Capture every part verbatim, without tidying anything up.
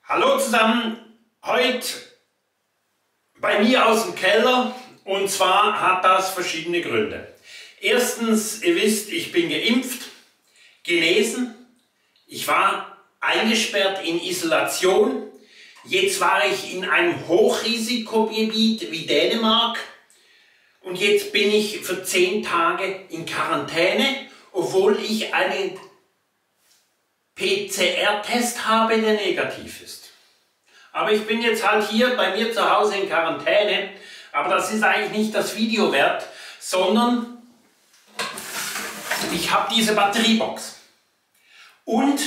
Hallo zusammen, heute bei mir aus dem Keller, und zwar hat das verschiedene Gründe. Erstens, ihr wisst, ich bin geimpft, genesen, ich war eingesperrt in Isolation, jetzt war ich in einem Hochrisikogebiet wie Dänemark und jetzt bin ich für zehn Tage in Quarantäne, obwohl ich einen P C R-Test habe, der negativ ist. Aber ich bin jetzt halt hier bei mir zu Hause in Quarantäne, aber das ist eigentlich nicht das Video wert, sondern ich habe diese Batteriebox. Und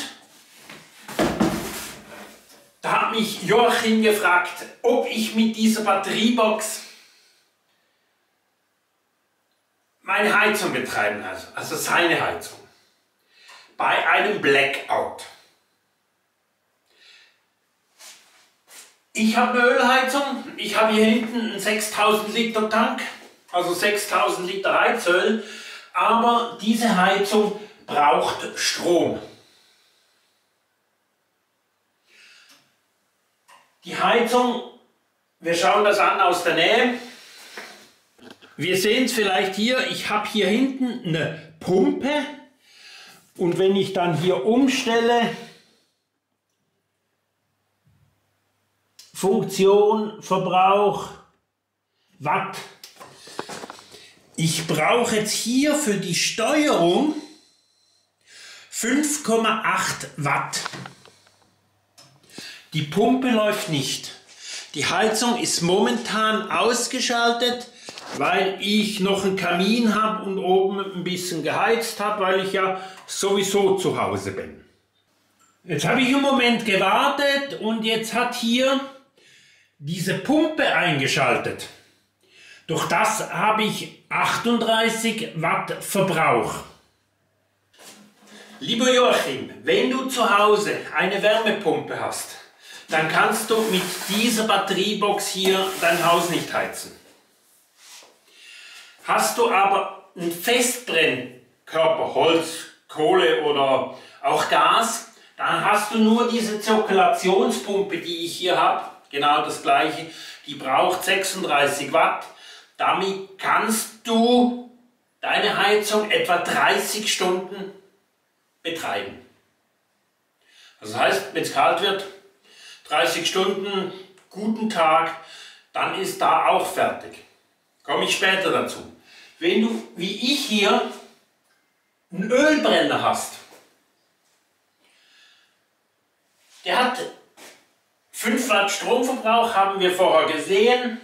da hat mich Joachim gefragt, ob ich mit dieser Batteriebox meine Heizung betreiben kann, also seine Heizung, bei einem Blackout. Ich habe eine Ölheizung, ich habe hier hinten einen sechstausend Liter Tank, also sechstausend Liter Heizöl, aber diese Heizung braucht Strom. Die Heizung, wir schauen das an aus der Nähe. Wir sehen es vielleicht hier, ich habe hier hinten eine Pumpe und wenn ich dann hier umstelle, Funktion, Verbrauch, Watt. Ich brauche jetzt hier für die Steuerung fünf Komma acht Watt. Die Pumpe läuft nicht. Die Heizung ist momentan ausgeschaltet, weil ich noch einen Kamin habe und oben ein bisschen geheizt habe, weil ich ja sowieso zu Hause bin. Jetzt habe ich im Moment gewartet und jetzt hat hier diese Pumpe eingeschaltet. Durch das habe ich achtunddreißig Watt Verbrauch. Lieber Joachim, wenn du zu Hause eine Wärmepumpe hast, dann kannst du mit dieser Batteriebox hier dein Haus nicht heizen. Hast du aber einen Festbrennkörper, Holz, Kohle oder auch Gas, dann hast du nur diese Zirkulationspumpe, die ich hier habe, genau das gleiche, die braucht sechsunddreißig Watt. Damit kannst du deine Heizung etwa dreißig Stunden betreiben. Das heißt, wenn es kalt wird, dreißig Stunden, guten Tag, dann ist da auch fertig. Komme ich später dazu. Wenn du, wie ich hier, einen Ölbrenner hast, der hat fünf Watt Stromverbrauch, haben wir vorher gesehen.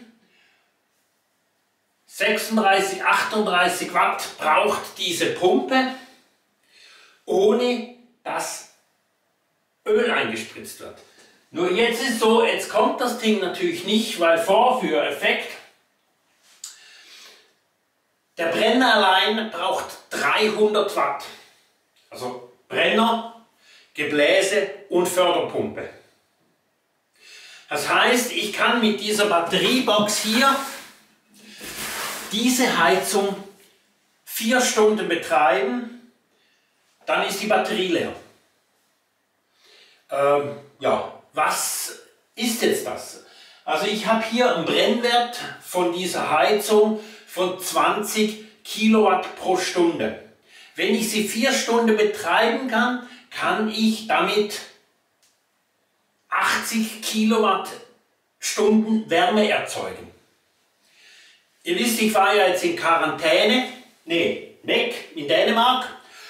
sechsunddreißig, achtunddreißig Watt braucht diese Pumpe, ohne dass Öl eingespritzt wird. Nur jetzt ist so, jetzt kommt das Ding natürlich nicht, weil Vorführeffekt. Der Brenner allein braucht dreihundert Watt. Also Brenner, Gebläse und Förderpumpe. Das heißt, ich kann mit dieser Batteriebox hier diese Heizung vier Stunden betreiben, dann ist die Batterie leer. Ähm, ja, was ist jetzt das? Also ich habe hier einen Brennwert von dieser Heizung von zwanzig Kilowatt pro Stunde. Wenn ich sie vier Stunden betreiben kann, kann ich damit achtzig Kilowattstunden Wärme erzeugen. Ihr wisst, ich war ja jetzt in Quarantäne, nee, weg, in Dänemark.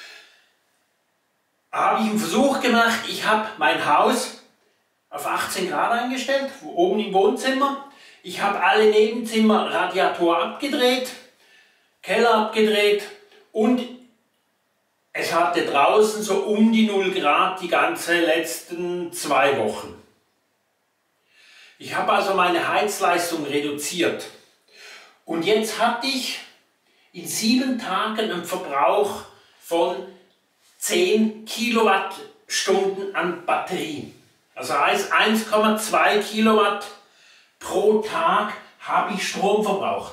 Da habe ich einen Versuch gemacht, ich habe mein Haus auf achtzehn Grad eingestellt, oben im Wohnzimmer. Ich habe alle Nebenzimmer Radiator abgedreht, Keller abgedreht und es hatte draußen so um die null Grad die ganze letzten zwei Wochen. Ich habe also meine Heizleistung reduziert. Und jetzt hatte ich in sieben Tagen einen Verbrauch von zehn Kilowattstunden an Batterie. Also heißt eins Komma zwei Kilowatt pro Tag habe ich Strom verbraucht.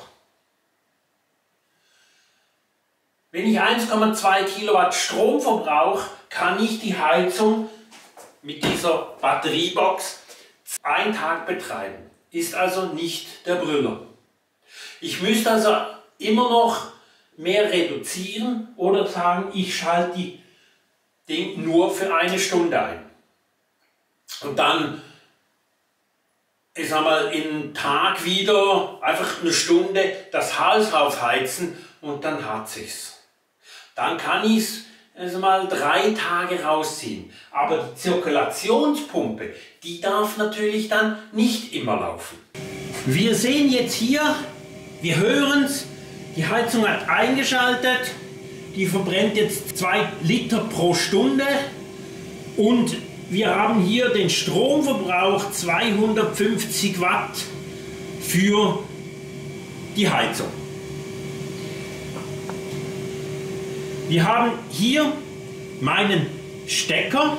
Wenn ich eins Komma zwei Kilowatt Strom verbrauche, kann ich die Heizung mit dieser Batteriebox einen Tag betreiben. Ist also nicht der Brüller. Ich müsste also immer noch mehr reduzieren oder sagen, ich schalte die Ding nur für eine Stunde ein. Und dann, ich sag mal, in Tag wieder einfach eine Stunde das Haus aufheizen und dann hat sich's. Dann kann ich es also mal drei Tage rausziehen. Aber die Zirkulationspumpe, die darf natürlich dann nicht immer laufen. Wir sehen jetzt hier, wir hören es, die Heizung hat eingeschaltet, die verbrennt jetzt zwei Liter pro Stunde und wir haben hier den Stromverbrauch zweihundertfünfzig Watt für die Heizung. Wir haben hier meinen Stecker.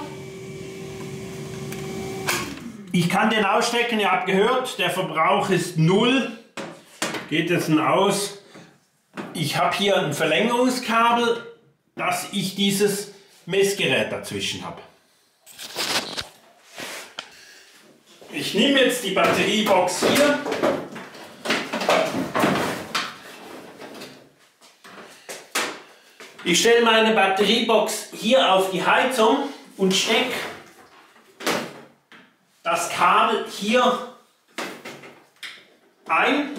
Ich kann den ausstecken, ihr habt gehört, der Verbrauch ist null. Geht es denn aus? Ich habe hier ein Verlängerungskabel, dass ich dieses Messgerät dazwischen habe. Ich nehme jetzt die Batteriebox hier. Ich stelle meine Batteriebox hier auf die Heizung und stecke das Kabel hier ein.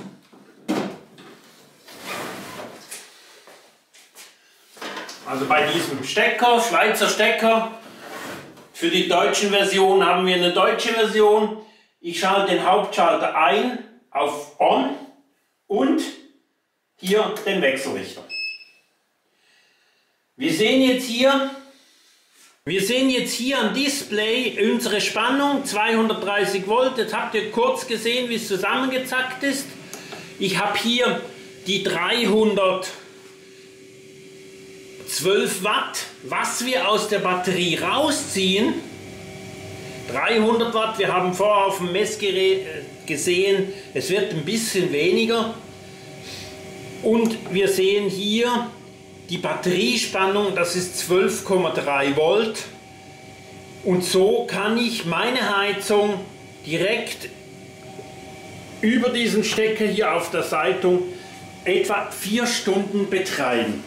Also bei diesem Stecker, Schweizer Stecker, für die deutschen Versionen haben wir eine deutsche Version. Ich schalte den Hauptschalter ein auf On und hier den Wechselrichter. Wir sehen jetzt hier, wir sehen jetzt hier am Display unsere Spannung, zweihundertdreißig Volt. Jetzt habt ihr kurz gesehen, wie es zusammengezackt ist. Ich habe hier die dreihundertzwölf Watt, was wir aus der Batterie rausziehen. dreihundert Watt, wir haben vorher auf dem Messgerät gesehen, es wird ein bisschen weniger. Und wir sehen hier die Batteriespannung, das ist zwölf Komma drei Volt. Und so kann ich meine Heizung direkt über diesen Stecker hier auf der Seite etwa vier Stunden betreiben.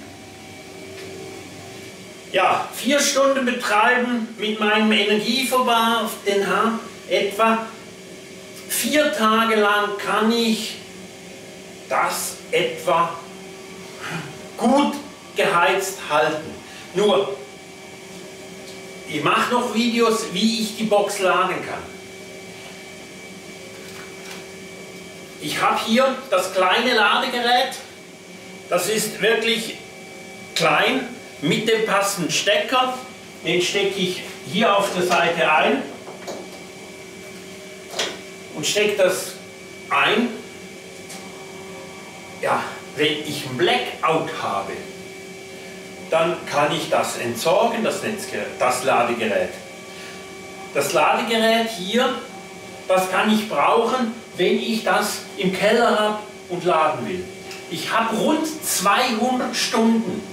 Ja, vier Stunden betreiben mit meinem Energieverbrauch, den habe etwa vier Tage lang kann ich das etwa gut geheizt halten. Nur, ich mache noch Videos, wie ich die Box laden kann. Ich habe hier das kleine Ladegerät, das ist wirklich klein, mit dem passenden Stecker, den stecke ich hier auf der Seite ein und stecke das ein. Ja, wenn ich ein Blackout habe, dann kann ich das entsorgen, das Netzgerät, das Ladegerät. Das Ladegerät hier, das kann ich brauchen, wenn ich das im Keller habe und laden will. Ich habe rund zweihundert Stunden,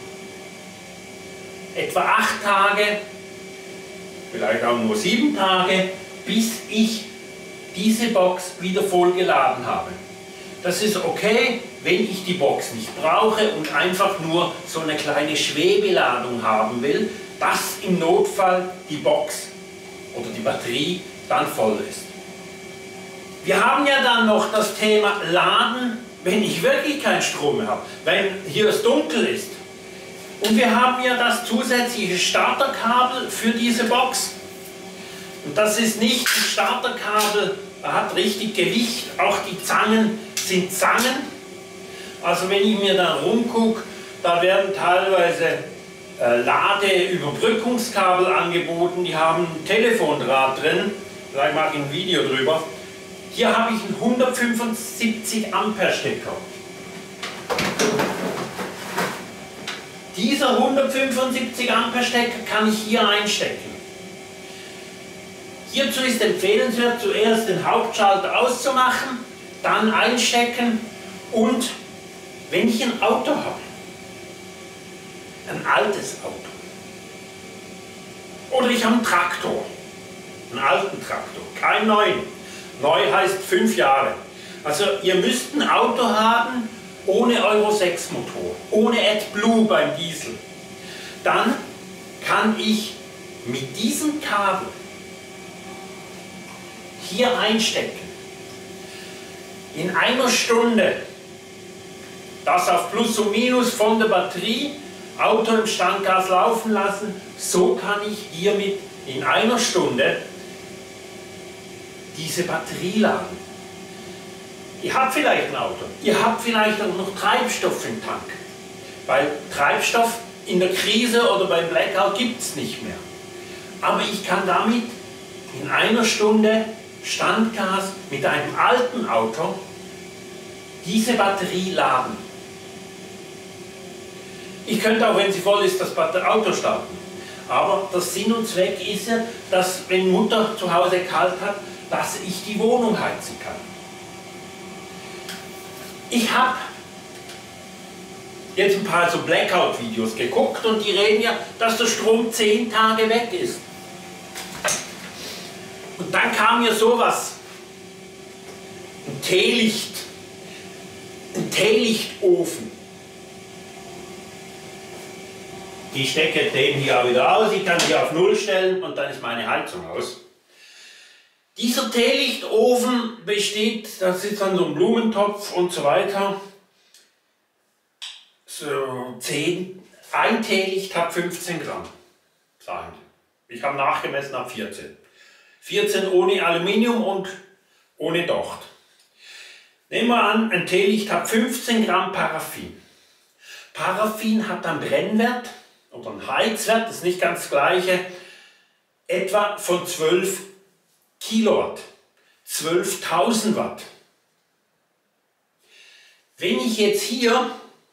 etwa acht Tage, vielleicht auch nur sieben Tage, bis ich diese Box wieder voll geladen habe. Das ist okay, wenn ich die Box nicht brauche und einfach nur so eine kleine Schwebeladung haben will, dass im Notfall die Box oder die Batterie dann voll ist. Wir haben ja dann noch das Thema Laden, wenn ich wirklich keinen Strom mehr habe, wenn hier es dunkel ist. Und wir haben ja das zusätzliche Starterkabel für diese Box. Und das ist nicht ein Starterkabel, das hat richtig Gewicht, auch die Zangen sind Zangen. Also wenn ich mir da rumgucke, da werden teilweise äh, Ladeüberbrückungskabel angeboten, die haben ein Telefondraht drin, vielleicht mache ich ein Video drüber. Hier habe ich einen hundertfünfundsiebzig Ampere Stecker. Dieser hundertfünfundsiebzig Ampere Stecker kann ich hier einstecken. Hierzu ist empfehlenswert, zuerst den Hauptschalter auszumachen, dann einstecken und wenn ich ein Auto habe, ein altes Auto, oder ich habe einen Traktor, einen alten Traktor, keinen neuen, Neu heißt fünf Jahre. Also ihr müsst ein Auto haben ohne Euro sechs Motor, ohne AdBlue beim Diesel. Dann kann ich mit diesem Kabel hier einstecken. In einer Stunde das auf Plus und Minus von der Batterie, Auto im Standgas laufen lassen. So kann ich hiermit in einer Stunde diese Batterie laden. Ihr habt vielleicht ein Auto, ihr habt vielleicht auch noch Treibstoff im Tank, weil Treibstoff in der Krise oder beim Blackout gibt es nicht mehr. Aber ich kann damit in einer Stunde Standgas mit einem alten Auto diese Batterie laden. Ich könnte auch, wenn sie voll ist, das Auto starten. Aber der Sinn und Zweck ist ja, dass, wenn Mutter zu Hause kalt hat, dass ich die Wohnung heizen kann. Ich habe jetzt ein paar so Blackout-Videos geguckt und die reden ja, dass der Strom zehn Tage weg ist. Und dann kam mir sowas, ein Teelicht, ein Teelichtofen. Ich stecke den hier auch wieder aus, ich kann hier auf Null stellen und dann ist meine Heizung aus. Dieser Teelichtofen besteht, da sitzt dann so ein Blumentopf und so weiter. So zehn, ein Teelicht hat fünfzehn Gramm, sagen die. Ich habe nachgemessen, ab vierzehn. vierzehn ohne Aluminium und ohne Docht. Nehmen wir an, ein Teelicht hat fünfzehn Gramm Paraffin. Paraffin hat einen Brennwert oder einen Heizwert, das ist nicht ganz das gleiche, etwa von zwölf Kilowatt, zwölftausend Watt. Wenn ich jetzt hier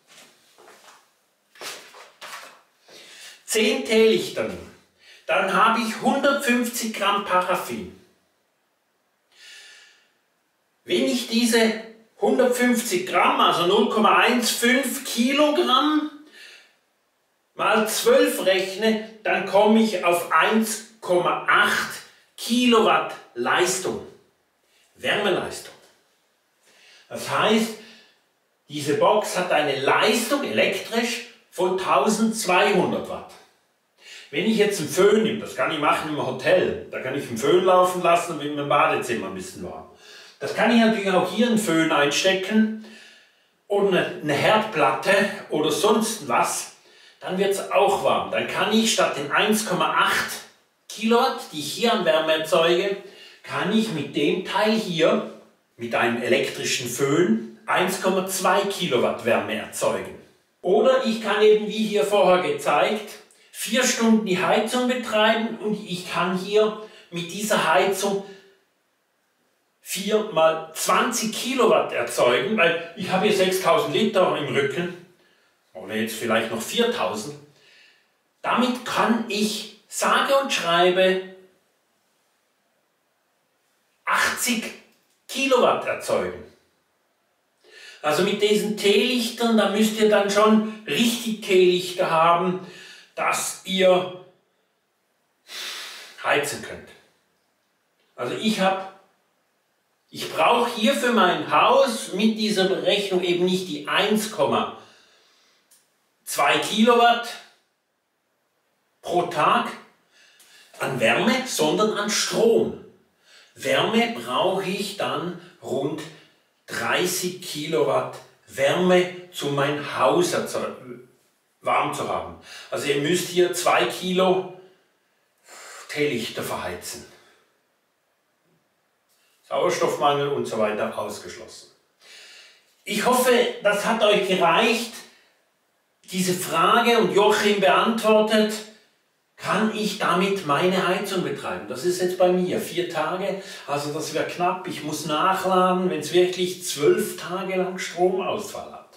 zehn Teelichter nehme, dann habe ich hundertfünfzig Gramm Paraffin. Wenn ich diese hundertfünfzig Gramm, also null Komma fünfzehn Kilogramm, mal zwölf rechne, dann komme ich auf eins Komma acht Kilowatt Leistung, Wärmeleistung. Das heißt, diese Box hat eine Leistung elektrisch von tausendzweihundert Watt. Wenn ich jetzt einen Föhn nehme, das kann ich machen im Hotel, da kann ich einen Föhn laufen lassen und in meinem Badezimmer ein bisschen warm. Das kann ich natürlich auch hier einen Föhn einstecken und eine Herdplatte oder sonst was, dann wird es auch warm. Dann kann ich statt den eins Komma acht Kilowatt, die ich hier an Wärme erzeuge, kann ich mit dem Teil hier, mit einem elektrischen Föhn, eins Komma zwei Kilowatt Wärme erzeugen. Oder ich kann eben, wie hier vorher gezeigt, vier Stunden die Heizung betreiben und ich kann hier mit dieser Heizung vier mal zwanzig Kilowatt erzeugen, weil ich habe hier sechstausend Liter im Rücken, oder jetzt vielleicht noch viertausend. Damit kann ich sage und schreibe achtzig Kilowatt erzeugen. Also mit diesen Teelichtern, da müsst ihr dann schon richtig Teelichter haben, dass ihr heizen könnt. Also ich habe, ich brauche hier für mein Haus mit dieser Berechnung eben nicht die eins Komma zwei Kilowatt pro Tag an Wärme, sondern an Strom. Wärme brauche ich dann rund dreißig Kilowatt Wärme, um mein Haus warm zu haben. Also ihr müsst hier zwei Kilo Teelichter verheizen. Sauerstoffmangel und so weiter ausgeschlossen. Ich hoffe, das hat euch gereicht, diese Frage, und Joachim beantwortet, kann ich damit meine Heizung betreiben? Das ist jetzt bei mir vier Tage, also das wäre knapp. Ich muss nachladen, wenn es wirklich zwölf Tage lang Stromausfall hat.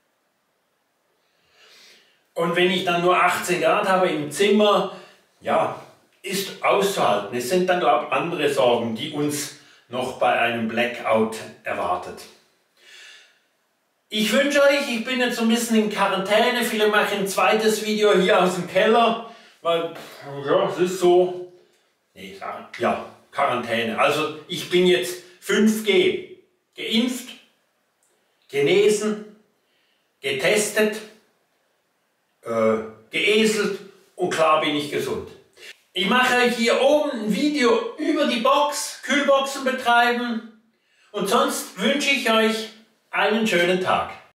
Und wenn ich dann nur achtzehn Grad habe im Zimmer, ja, ist auszuhalten. Es sind dann, glaube ich, andere Sorgen, die uns noch bei einem Blackout erwartet. Ich wünsche euch, ich bin jetzt so ein bisschen in Quarantäne, vielleicht mache ich ein zweites Video hier aus dem Keller, weil, ja, es ist so, nee, ja, Quarantäne. Also ich bin jetzt fünf G. Geimpft, genesen, getestet, äh, geeselt und klar bin ich gesund. Ich mache euch hier oben ein Video über die Box, Kühlboxen betreiben und sonst wünsche ich euch einen schönen Tag.